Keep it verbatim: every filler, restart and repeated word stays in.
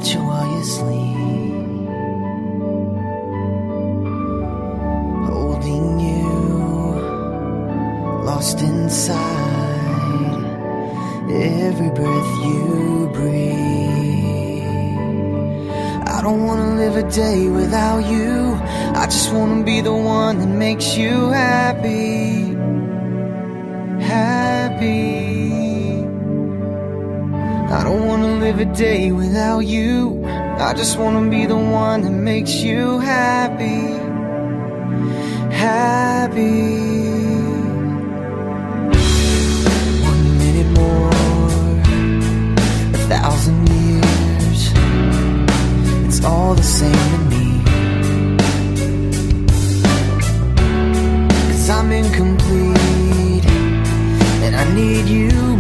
touch you while you sleep, holding you, lost inside every breath you breathe. I don't wanna live a day without you. I just wanna be the one that makes you happy, happy. I don't wanna live a day without you. I just wanna be the one that makes you happy, happy. One minute more, a thousand years, it's all the same to me. 'Cause I'm incomplete and I need you